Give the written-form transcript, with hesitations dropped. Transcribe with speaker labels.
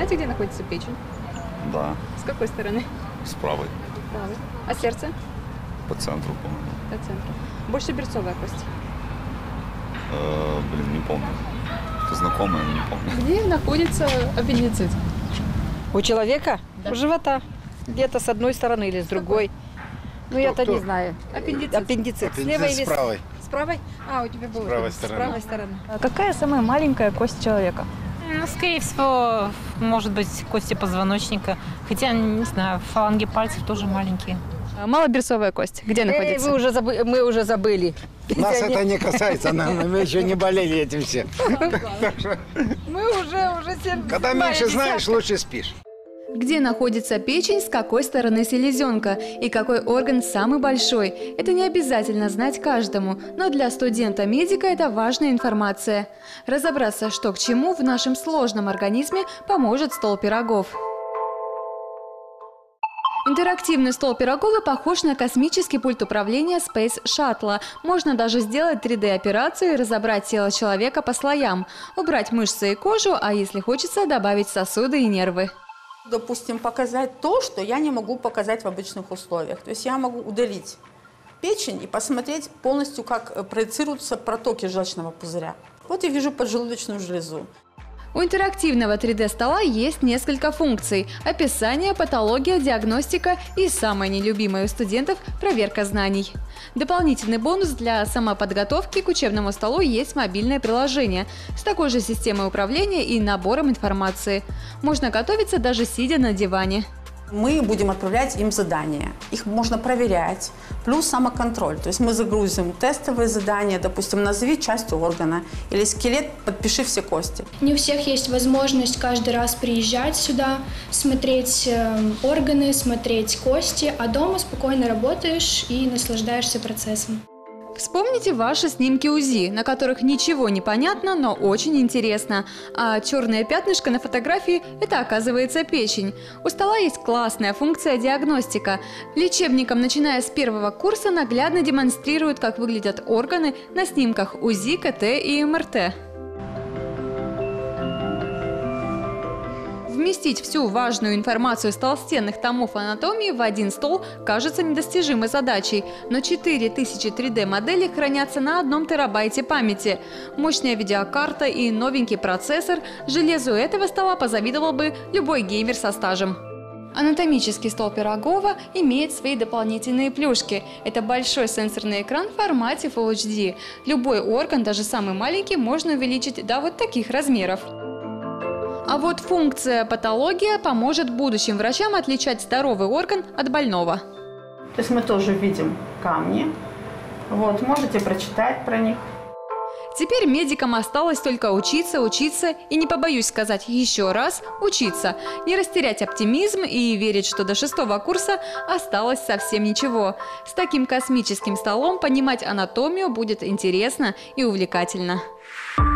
Speaker 1: знаете, где находится печень?
Speaker 2: Да,
Speaker 1: С какой стороны?
Speaker 2: с правой,
Speaker 1: Правой. А сердце?
Speaker 2: по центру, по-моему.
Speaker 1: По центру. Больше берцовая кость.
Speaker 2: Блин, не помню. Это знакомое, но не помню.
Speaker 1: Где находится аппендицит?
Speaker 3: У человека? Да. У живота. Где-то с одной стороны или с другой. Ну, я-то не знаю.
Speaker 1: Аппендицит.
Speaker 3: Аппендицит. Слева или
Speaker 4: с правой.
Speaker 1: С правой? А, у тебя было.
Speaker 4: С правой
Speaker 1: С
Speaker 4: стороны.
Speaker 1: правой стороны.
Speaker 5: А какая самая маленькая кость человека?
Speaker 6: Ну, скорее всего, может быть, кости позвоночника. Хотя, не знаю, фаланги пальцев тоже маленькие.
Speaker 1: Малоберцовая кость. Где находится?
Speaker 3: Мы уже забыли.
Speaker 4: Нас это не касается, мы еще не болели этим всем.
Speaker 3: Мы уже 7.
Speaker 4: Когда меньше знаешь, лучше спишь.
Speaker 1: Где находится печень, с какой стороны селезенка и какой орган самый большой. Это не обязательно знать каждому, но для студента-медика это важная информация. Разобраться, что к чему в нашем сложном организме, поможет стол пирогов. Интерактивный стол Пирогова похож на космический пульт управления Space Shuttle. Можно даже сделать 3D-операцию и разобрать тело человека по слоям, убрать мышцы и кожу, а если хочется, добавить сосуды и нервы.
Speaker 7: Допустим, показать то, что я не могу показать в обычных условиях. То есть я могу удалить печень и посмотреть полностью, как проецируются протоки желчного пузыря. Вот я вижу поджелудочную железу.
Speaker 1: У интерактивного 3D-стола есть несколько функций – описание, патология, диагностика и, самое нелюбимое у студентов – проверка знаний. Дополнительный бонус для самоподготовки к учебному столу есть мобильное приложение с такой же системой управления и набором информации. Можно готовиться даже сидя на диване.
Speaker 7: Мы будем отправлять им задания. Их можно проверять. Плюс самоконтроль. То есть мы загрузим тестовые задания, допустим, назови часть органа или скелет, подпиши все кости.
Speaker 8: Не у всех есть возможность каждый раз приезжать сюда, смотреть органы, смотреть кости, а дома спокойно работаешь и наслаждаешься процессом.
Speaker 1: Вспомните ваши снимки УЗИ, на которых ничего не понятно, но очень интересно. А черное пятнышко на фотографии – это, оказывается, печень. У стола есть классная функция диагностика. Лечебникам, начиная с первого курса, наглядно демонстрируют, как выглядят органы на снимках УЗИ, КТ и МРТ. Вместить всю важную информацию с толстенных томов анатомии в один стол кажется недостижимой задачей, но 4000 3D-моделей хранятся на 1 терабайте памяти. Мощная видеокарта и новенький процессор железу этого стола позавидовал бы любой геймер со стажем. Анатомический стол Пирогова имеет свои дополнительные плюшки. Это большой сенсорный экран в формате Full HD. Любой орган, даже самый маленький, можно увеличить до вот таких размеров. А вот функция патология поможет будущим врачам отличать здоровый орган от больного.
Speaker 7: То есть мы тоже видим камни. Вот, можете прочитать про них.
Speaker 1: Теперь медикам осталось только учиться и, не побоюсь сказать еще раз, учиться. Не растерять оптимизм и верить, что до 6-го курса осталось совсем ничего. С таким космическим столом понимать анатомию будет интересно и увлекательно.